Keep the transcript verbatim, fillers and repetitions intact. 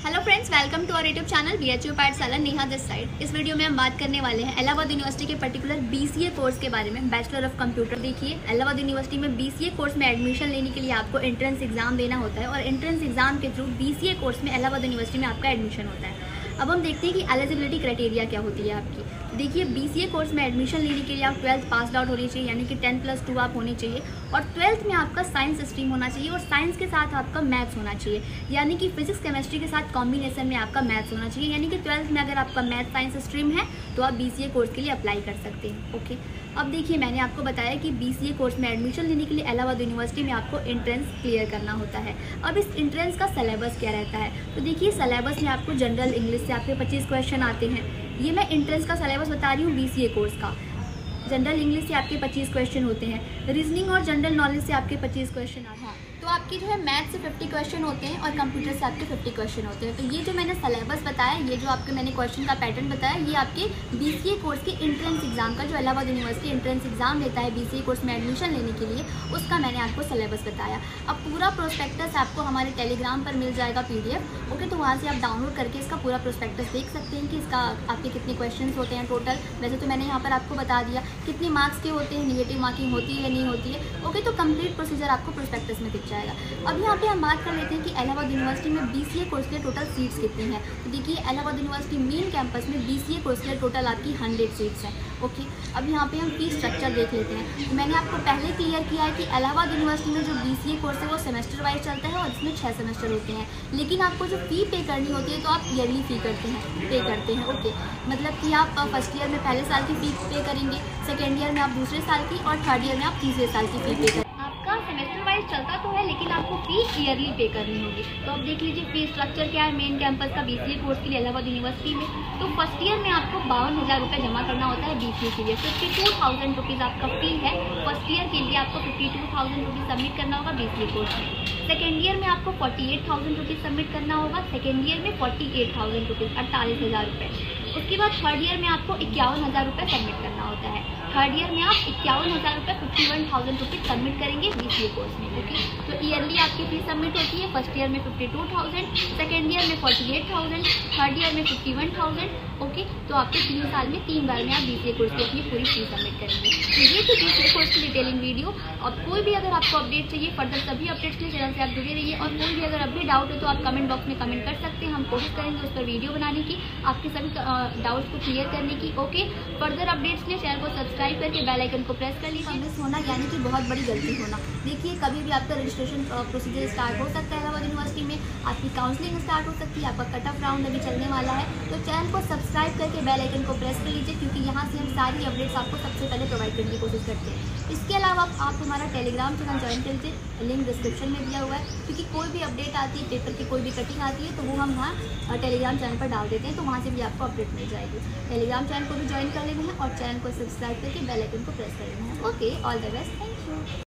Hello friends, welcome to our YouTube channel B H U Pathshala Neha this side. इस video में हम बात करने वाले हैं इलाहाबाद यूनिवर्सिटी के पर्टिकुलर बीसीए कोर्स के बारे में, बैचलर ऑफ कंप्यूटर। देखिए, इलाहाबाद यूनिवर्सिटी में बीसीए कोर्स में एडमिशन लेने के लिए आपको एंट्रेंस एग्जाम देना होता है और एंट्रेंस एग्जाम के थ्रू बीसीए कोर्स में इलाहाबाद यूनिवर्सिटी में आपका एडमिशन होता है। अब हम देखते हैं कि एलिजिबिलिटी क्राइटेरिया क्या होती है आपकी। देखिए, बीसीए कोर्स में एडमिशन लेने के लिए आप ट्वेल्थ पास आउट होनी चाहिए, यानी कि टेन प्लस टू आप होने चाहिए, और ट्वेल्थ में आपका साइंस स्ट्रीम होना चाहिए और साइंस के साथ आपका मैथ्स होना चाहिए, यानी कि फिजिक्स केमिस्ट्री के साथ कॉम्बिनेशन में आपका मैथ्स होना चाहिए। यानी कि ट्वेल्थ में अगर आपका मैथ साइंस स्ट्रीम है तो आप बीसीए कोर्स के लिए अप्लाई कर सकते हैं। ओके, अब देखिए, मैंने आपको बताया कि बीसीए कोर्स में एडमिशन लेने के लिए इलाहाबाद यूनिवर्सिटी में आपको एंट्रेंस क्लियर करना होता है। अब इस एंट्रेंस का सिलेबस क्या रहता है, तो देखिए, सिलेबस में आपको जनरल इंग्लिश से आपके पच्चीस क्वेश्चन आते हैं। ये मैं एंट्रेंस का सिलेबस बता रही हूँ बीसीए कोर्स का। जनरल इंग्लिश से आपके पच्चीस क्वेश्चन होते हैं, रीजनिंग और जनरल नॉलेज से आपके पच्चीस क्वेश्चन आते हैं। तो आपकी जो है मैथ से फिफ्टी क्वेश्चन होते हैं और कंप्यूटर से आपके फिफ्टी क्वेश्चन होते हैं। तो ये जो मैंने सिलेबस बताया, ये जो आपके मैंने क्वेश्चन का पैटर्न बताया, ये आपके बीसीए कोर्स के एंट्रेंस एग्जाम का, जो इलाहाबाद यूनिवर्सिटी एंट्रेंस एग्जाम लेता है बीसीए कोर्स में एडमिशन लेने के लिए, उसका मैंने आपको सिलेबस बताया। अब पूरा प्रोस्पेक्टस आपको हमारे टेलीग्राम पर मिल जाएगा पीडीएफ। ओके, तो वहाँ से आप डाउनलोड करके इसका पूरा प्रोस्पेक्टस देख सकते हैं कि इसका आपके कितने क्वेश्चन होते हैं टोटल। वैसे तो मैंने यहाँ पर आपको बता दिया कितने मार्क्स के होते हैं, निगेटिव मार्किंग होती है या नहीं होती है। ओके, तो कंप्लीट प्रोसीजर आपको प्रोस्पेक्टस में दिख जाएगा। अब यहाँ पे हम बात कर लेते हैं कि इलाहाबाद यूनिवर्सिटी में बीसीए कोर्स के टोटल सीट्स कितनी हैं। तो देखिए, इलाहाबाद यूनिवर्सिटी मेन कैंपस में बीसीए कोर्स के टोटल आपकी हंड्रेड सीट्स हैं। ओके, अब यहाँ पे हम फीस स्ट्रक्चर देख लेते हैं। तो मैंने आपको पहले क्लियर किया है कि इलाहाबाद यूनिवर्सिटी में जो बीसीए कोर्स है वो सेमेस्टर वाइज चलता है और इसमें छः सेमेस्टर होते हैं। लेकिन आपको जो फ़ी पे करनी होती है तो आप ईयरली फ़ी करते हैं पे करते हैं। ओके, मतलब कि आप फर्स्ट ईयर में पहले साल की फ़ी पे करेंगे, सेकेंड ईयर में आप दूसरे साल की, और थर्ड ईयर में आप तीसरे साल की फ़ी पे करेंगे। आपका सेमेस्टर वाइज चलता तो है, लेकिन आपको फीस ईयरली पे करनी होगी। तो अब देख लीजिए फीस स्ट्रक्चर क्या है मेन कैंपस का बीसीए कोर्स के लिए इलाहाबाद यूनिवर्सिटी में। तो फर्स्ट ईयर में आपको बावन हज़ार रुपये जमा करना होता है बीसीए के लिए। फिफ्टी टू थाउजेंड रुपीज़ आपका फी है फर्स्ट ईयर के लिए। आपको fifty two thousand rupees submit करना होगा बीसीए कोर्स में। सेकेंड ईयर में आपको forty eight thousand rupees submit करना होगा। सेकेंड ईयर में फोर्टी एट थाउजेंड रुपीज़ अड़तालीस हज़ार रुपये। उसके बाद थर्ड ईयर में आपको इक्यावन हज़ार रुपये सबमिट करना होता है। थर्ड ईयर में आप इक्यावन हज़ार रुपये fifty one thousand rupees submit करेंगे बीसीए कोर्स में। ओके, तो ईयरली आपकी फीस सबमिट होती है। फर्स्ट ईयर में fifty two thousand, second year में forty eight thousand, third year में फिफ्टी वन थाउजेंड। ओके, तो आपके तीन साल में तीन बार में आप बीसीए कोर्स की अपनी पूरी फीस सबमिट करेंगे। तो ये थी बीसीए कोर्स की डिटेलिंग वीडियो। और कोई भी अगर आपको अपडेट चाहिए फर्दर, सभी अपडेट्स के लिए चैनल से आप जुड़े रहिए। और कोई भी अगर अब भी डाउट हो तो आप कमेंट बॉक्स में कमेंट कर सकते हैं, हम कोशिश करेंगे उस पर वीडियो बनाने की, आपके सभी डाउट्स को क्लियर करने की। ओके, फर्दर अपडेट्स के लिए चैनल को सब्सक्राइब करके बेल आइकन को प्रेस कर लीजिए। मिस होना यानी कि बहुत बड़ी गलती होना। देखिए, कभी भी आपका रजिस्ट्रेशन प्रोसीजर स्टार्ट हो सकता है इलाहाबाद यूनिवर्सिटी में, आपकी काउंसलिंग स्टार्ट हो सकती है, आपका कट ऑफ राउंड अभी चलने वाला है। तो चैनल को सब्सक्राइब करके बेल आइकन को प्रेस कर लीजिए, क्योंकि यहाँ से हम सारी अपडेट्स आपको सबसे पहले प्रोवाइड करने की कोशिश करते हैं। इसके अलावा आप हमारा टेलीग्राम चैनल ज्वाइन कर लीजिए, लिंक डिस्क्रिप्शन में दिया हुआ है। क्योंकि कोई भी अपडेट आती है, पेपर की कोई भी कटिंग आती है, तो वो हम वहाँ टेलीग्राम चैनल पर डाल देते हैं, तो वहाँ से भी आपको अपडेट मिल जाएगी। टेलीग्राम चैनल को भी ज्वाइन कर लेना है और चैनल को सब्सक्राइब करके बेल आइकन को प्रेस कर लेना है। Okay, all the best, thank you.